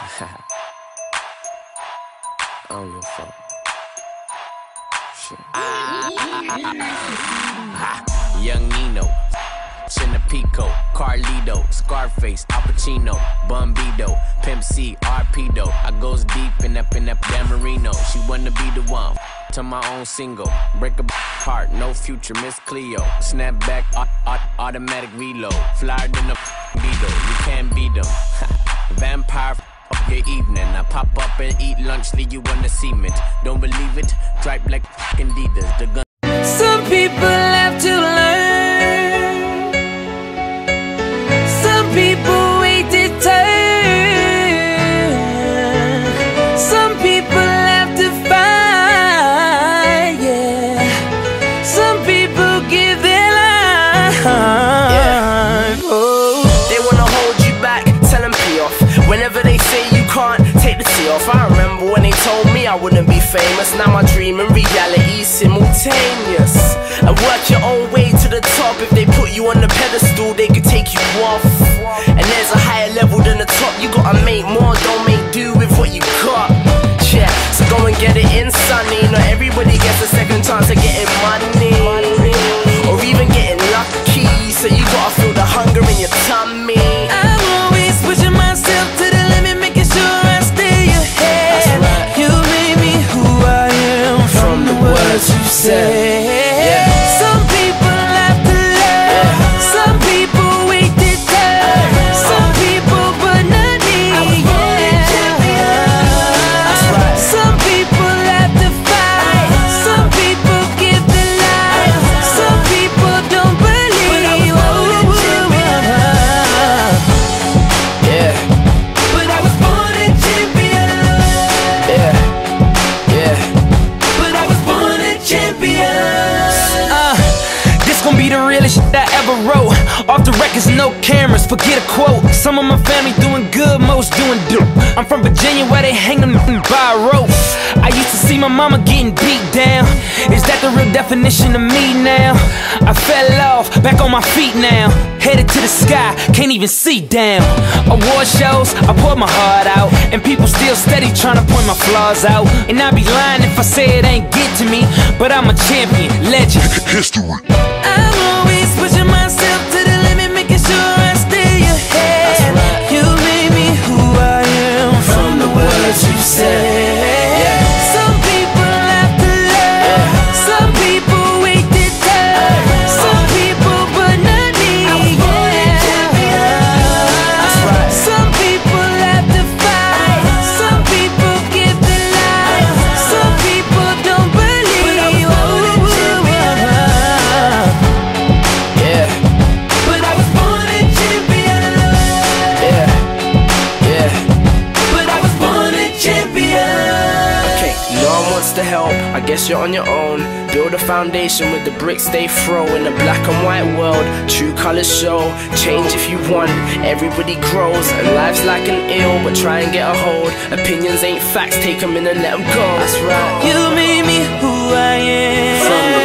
I don't give a fuck. Shit. Young Nino, Chinapico, Carlito, Scarface, Al Pacino, Bombito, Pimp C, Arpedo. I goes deep in that damn Marino. She wanna be the one to my own single. Break a heart, no future, Miss Cleo. Snap back, automatic reload. Flyer than a Beetle, you can't beat them. Vampire up your evening. I pop up and eat lunch, leave you on the cement. Don't believe it? Drive like fucking Adidas. The gun. Some people have to learn. Some people wait their turn. Some people have to fight, yeah. Some people give their life, yeah. Oh. They wanna hold you back, tell them pee off. Whenever they say you can't, take the tea off. I remember when they told me I wouldn't be famous. Now my dream and reality simultaneous. And work your own way to the top. If they put you on the pedestal, they could take you off. And there's a higher level than the top. You gotta make more, don't make do with what you got. Yeah, so go and get it in, sonny. Not everybody gets a second chance of getting money, or even getting lucky. So you gotta feel the hunger in your tummy. I'm always pushing myself to the limit, making sure I stay ahead. Right. You made me who I am from the words you say. Yeah. Some people have to learn. Some people wait their turn. Some people put not me. Right. Some people have to fight. Some people give their life. Some people don't believe. Yeah. But I was born a champion. Yeah. Yeah. But I was born a champion. This gon' be the realest shit I ever wrote. Off the records, no cameras, forget a quote. Some of my family doing good, most doing dope. I'm from Virginia where they hang them by a rope. I used to see my mama getting beat down. Is that the real definition of me now? I fell off, back on my feet now. Headed to the sky, can't even see down. Award shows, I pour my heart out. And people still steady trying to point my flaws out. And I'd be lying if I say it ain't get to me. But I'm a champion, legend, history. I'm always pushing myself to the limit, making sure I stay ahead. Right. You made me who I am from the words you say. Some people have to learn. Some people wait their turn. Some people put not me. Some people have to fight. Some people give their life. Some people don't believe. Yeah. But I was born a champion. Yeah. Yeah. But I was born a champion. Okay, no one wants to help, I guess you're on your own. Build a foundation with the bricks they throw. In a black and white world, true colors show. Change if you want, everybody grows. And life's like an ill, but try and get a hold. Opinions ain't facts, take them in and let them go. That's right. You made me who I am From the